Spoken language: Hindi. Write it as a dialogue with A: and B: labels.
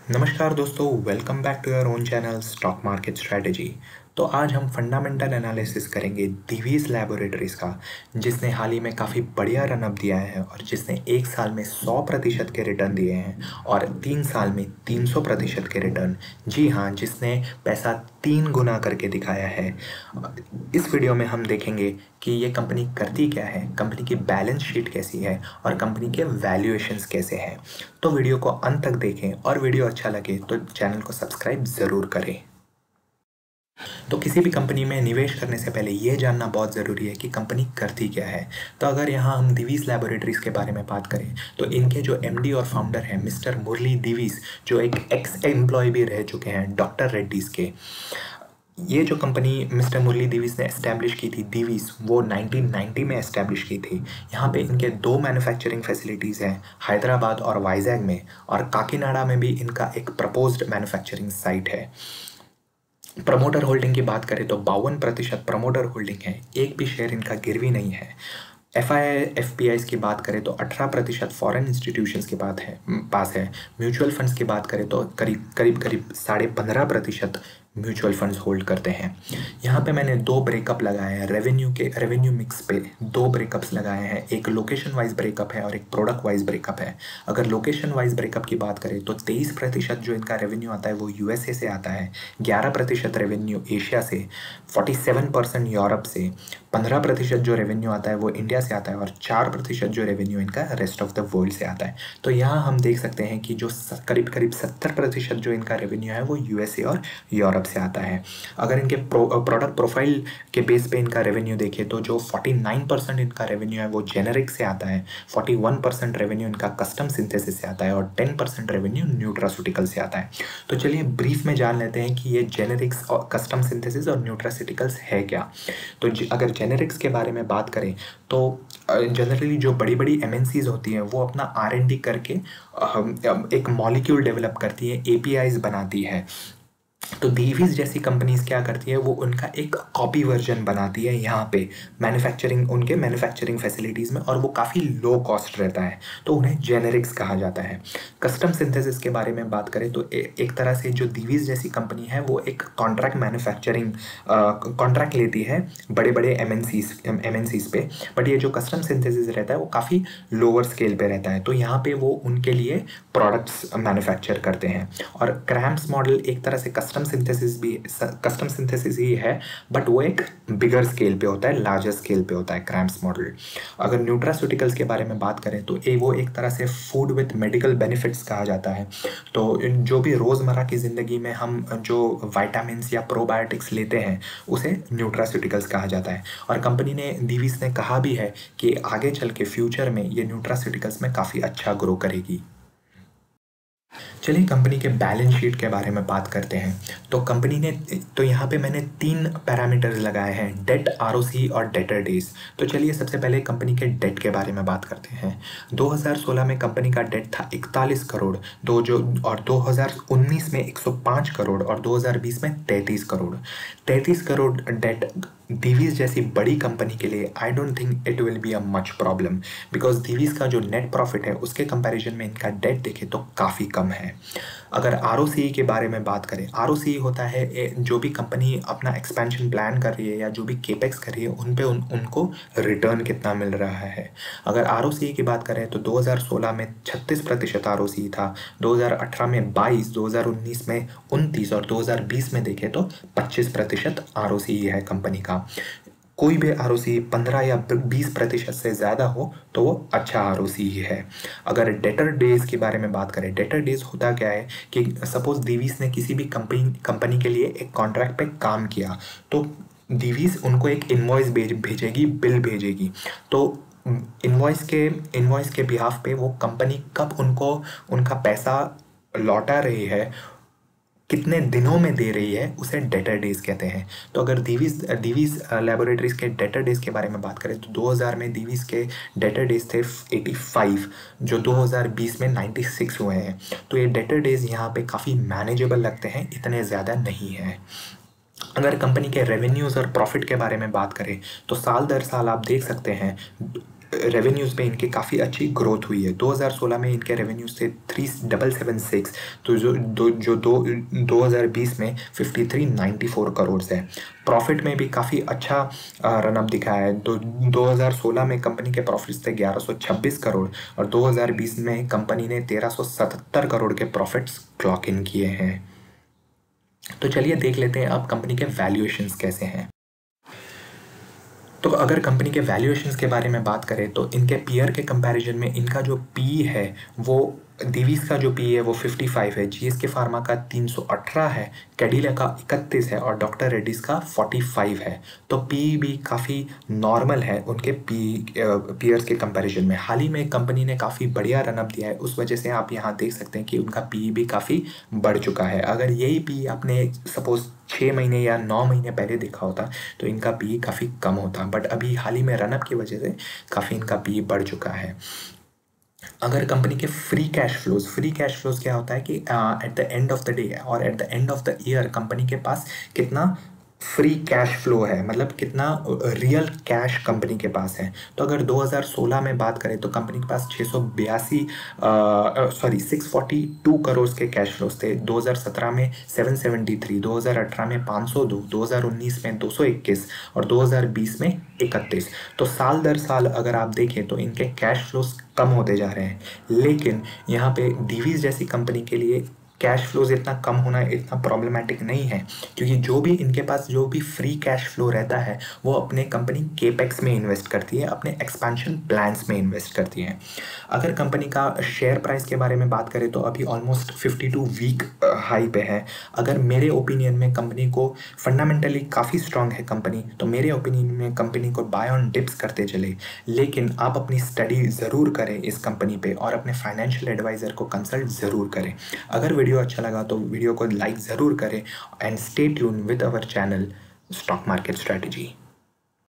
A: नमस्कार दोस्तों, welcome back to your own channel stock market strategy. तो आज हम फंडामेंटल एनालिसिस करेंगे दिवीज लैबोरेटरीज का, जिसने हाल ही में काफ़ी बढ़िया रनअप दिया है और जिसने एक साल में 100% के रिटर्न दिए हैं और 3 साल में 300% के रिटर्न। जी हाँ, जिसने पैसा 3 गुना करके दिखाया है। इस वीडियो में हम देखेंगे कि ये कंपनी करती क्या है, कंपनी की बैलेंस शीट कैसी है और कंपनी के वैल्यूएशंस कैसे हैं। तो वीडियो को अंत तक देखें और वीडियो अच्छा लगे तो चैनल को सब्सक्राइब ज़रूर करें। तो किसी भी कंपनी में निवेश करने से पहले ये जानना बहुत ज़रूरी है कि कंपनी करती क्या है। तो अगर यहाँ हम दिवीज लैबोरेटरीज़ के बारे में बात करें तो इनके जो एमडी और फाउंडर हैं मिस्टर मुरली दिवीज, जो एक एक्स एम्प्लॉय भी रह चुके हैं डॉक्टर रेड्डीज़ के। ये जो कंपनी मिस्टर मुरली दिवीज ने एस्टैब्लिश की थी, दिवीज, वो 1990 में एस्टैब्लिश की थी। यहाँ पे इनके 2 मैन्युफैक्चरिंग फैसिलिटीज़ हैं, हैदराबाद और वाइजैग में, और काकीनाडा में भी इनका एक प्रपोज्ड मैन्युफैक्चरिंग साइट है। प्रमोटर होल्डिंग की बात करें तो 52% प्रमोटर होल्डिंग है, एक भी शेयर इनका गिरवी नहीं है। FPIs की बात करें तो 18% फॉरेन इंस्टीट्यूशंस के पास है। म्यूचुअल फंड्स की बात करें तो करीब 15.5% म्यूचुअल फंड्स होल्ड करते हैं। यहाँ पे मैंने 2 ब्रेकअप लगाए हैं, रेवेन्यू मिक्स पे 2 ब्रेकअप्स लगाए हैं। एक लोकेशन वाइज ब्रेकअप है और एक प्रोडक्ट वाइज ब्रेकअप है। अगर लोकेशन वाइज ब्रेकअप की बात करें तो 23% जो इनका रेवेन्यू आता है वो USA से आता है, 11% रेवेन्यू एशिया से, 47% यूरोप से, 15% जो रेवेन्यू आता है वो इंडिया से आता है और 4% जो रेवेन्यू इनका रेस्ट ऑफ द वर्ल्ड से आता है। तो यहाँ हम देख सकते हैं कि जो करीब 70% जो इनका रेवेन्यू है वो USA और यूरोप से आता है। अगर इनके प्रोडक्ट प्रोफाइल के बेस पे इनका रेवेन्यू देखें तो जो 49% इनका रेवेन्यू है वो जेनेरिक से आता है, 41% रेवेन्यू इनका कस्टम सिंथेसिस से आता है और 10% रेवेन्यू न्यूट्रास्यूटिकल से आता है। तो चलिए ब्रीफ में जान लेते हैं कि ये जेनेरिक्स और कस्टम सिंथेसिस और न्यूट्रास्यूटिकल्स है क्या। तो अगर जेनेरिक्स के बारे में बात करें तो जनरली जो बड़ी बड़ी MNCs होती हैं वो अपना R&D करके एक मॉलिक्यूल डेवलप करती है, APIs बनाती है। तो दिवीज जैसी कंपनीज क्या करती है, वो उनका एक कॉपी वर्जन बनाती है यहाँ पे उनके मैन्युफैक्चरिंग फैसिलिटीज़ में, और वो काफ़ी लो कॉस्ट रहता है, तो उन्हें जेनेरिक्स कहा जाता है। कस्टम सिंथेसिस के बारे में बात करें तो एक तरह से जो दिवीज जैसी कंपनी है वो एक कॉन्ट्रैक्ट लेती है बड़े बड़े MNCs पे, बट ये जो कस्टम सिंथेसिस रहता है वो काफ़ी लोअर स्केल पे रहता है। तो यहाँ पे वो उनके लिए प्रोडक्ट्स मैन्युफैक्चर करते हैं। और क्रैम्स मॉडल एक तरह से कस्टम सिंथेसिस ही है, बट वो एक बिगर स्केल पे होता है, लार्जर स्केल पे होता है क्रैम्स मॉडल। अगर न्यूट्रास्यूटिकल्स के बारे में बात करें तो वो एक तरह से फूड विथ मेडिकल बेनिफिट्स कहा जाता है। तो जो भी रोज़मर्रा की ज़िंदगी में हम जो वाइटामिन्स या प्रोबायोटिक्स लेते हैं उसे न्यूट्रास्यूटिकल्स कहा जाता है। और कंपनी ने, दिवीज ने कहा भी है कि आगे चल के फ्यूचर में ये न्यूट्रास्यूटिकल्स में काफ़ी अच्छा ग्रो करेगी। चलिए कंपनी के बैलेंस शीट के बारे में बात करते हैं। तो यहाँ पे मैंने 3 पैरामीटर्स लगाए हैं, डेट, ROC और डेटर डेज। तो चलिए सबसे पहले कंपनी के डेट के बारे में बात करते हैं। 2016 में कंपनी का डेट था 41 करोड़, और 2019 में 105 करोड़ और 2020 में 33 करोड़। 33 करोड़ डेट दिवीज जैसी बड़ी कंपनी के लिए I don't think it will be a much problem, because Divi's का जो नेट प्रॉफिट है उसके कंपैरिजन में इनका डेट देखें तो काफ़ी कम है। अगर ROCE के बारे में बात करें, ROCE होता है जो भी कंपनी अपना एक्सपेंशन प्लान कर रही है या जो भी केपेक्स कर रही है उन पे उनको रिटर्न कितना मिल रहा है। अगर ROCE की बात करें तो 2016 में 36% ROCE था, 2018 में 22, 2019 में 29 और 2020 में देखें तो 25% ROCE है कंपनी का। कोई भी ROCE 15 या 20% से ज़्यादा हो तो वो अच्छा ROCE है। अगर डेटर डेज के बारे में बात करें, डेटर डेज होता क्या है कि सपोज दिवीज ने किसी भी कंपनी के लिए एक कॉन्ट्रैक्ट पे काम किया, तो दिवीज उनको एक इनवॉइस भेजेगी, बिल भेजेगी। तो इनवॉइस के बिहाफ पे वो कंपनी कब उनको उनका पैसा लौटा रही है, कितने दिनों में दे रही है, उसे डेटर डेज कहते हैं। तो अगर दिवीज लैबोरेटरीज के डेटर डेज के बारे में बात करें तो 2000 में दिवीज के डेटर डेज थे 85, जो 2020 में 96 हुए हैं। तो ये डेटर डेज यहाँ पे काफ़ी मैनेजेबल लगते हैं, इतने ज़्यादा नहीं है। अगर कंपनी के रेवेन्यूज़ और प्रॉफिट के बारे में बात करें तो साल दर साल आप देख सकते हैं रेवेन्यूज़ में इनकी काफ़ी अच्छी ग्रोथ हुई है। 2016 में इनके रेवेन्यूज थे 3776, तो जो 2020 में 5394 करोड़ है। प्रॉफिट में भी काफ़ी अच्छा रनअप दिखा है। 2016 में कंपनी के प्रॉफिट्स थे 1126 करोड़ और 2020 में कंपनी ने 1377 करोड़ के प्रॉफिट्स क्लॉक इन किए हैं। तो चलिए देख लेते हैं अब कंपनी के वैल्यूएशंस कैसे हैं। तो अगर कंपनी के वैल्यूएशंस के बारे में बात करें तो इनके पीयर के कंपैरिजन में इनका जो पी है वो दिवीज का जो पी है वो 55 है, जीएसके फार्मा का 318 है, कैडिला का 31 है और डॉक्टर रेड्डीज का 45 है। तो पी भी काफ़ी नॉर्मल है उनके पीयर्स के कंपैरिजन में। हाल ही में कंपनी ने काफ़ी बढ़िया रनअप दिया है, उस वजह से आप यहाँ देख सकते हैं कि उनका पी भी काफ़ी बढ़ चुका है। अगर यही पी आपने सपोज 6 महीने या 9 महीने पहले देखा होता तो इनका पी काफ़ी कम होता, बट अभी हाल ही में रनअप की वजह से काफ़ी इनका पी बढ़ चुका है। अगर कंपनी के फ्री कैश फ्लोज क्या होता है कि at the end of the day और at the end of the year company के पास कितना फ्री कैश फ्लो है, मतलब कितना रियल कैश कंपनी के पास है। तो अगर 2016 में बात करें तो कंपनी के पास 642 करोड़ के कैश फ्लोज थे। 2017 में 773, 2018 में 502, 2019 में 221 और 2020 में 31। तो साल दर साल अगर आप देखें तो इनके कैश फ्लोज कम होते जा रहे हैं। लेकिन यहाँ पे दिवीज जैसी कंपनी के लिए कैश फ्लोज इतना कम होना इतना प्रॉब्लमेटिक नहीं है, क्योंकि जो भी इनके पास जो भी फ्री कैश फ्लो रहता है वो अपने कंपनी केपेक्स में इन्वेस्ट करती है, अपने एक्सपेंशन प्लान्स में इन्वेस्ट करती है। अगर कंपनी का शेयर प्राइस के बारे में बात करें तो अभी ऑलमोस्ट 52 वीक हाई पे है। अगर मेरे ओपिनियन में कंपनी को फंडामेंटली काफ़ी स्ट्रांग है कंपनी, तो मेरे ओपिनियन में कंपनी को बाय ऑन डिप्स करते चले। लेकिन आप अपनी स्टडी ज़रूर करें इस कंपनी पे और अपने फाइनेंशियल एडवाइज़र को कंसल्ट ज़रूर करें। अगर वीडियो अच्छा लगा तो वीडियो को लाइक ज़रूर करें and stay tune with our channel stock market strategy.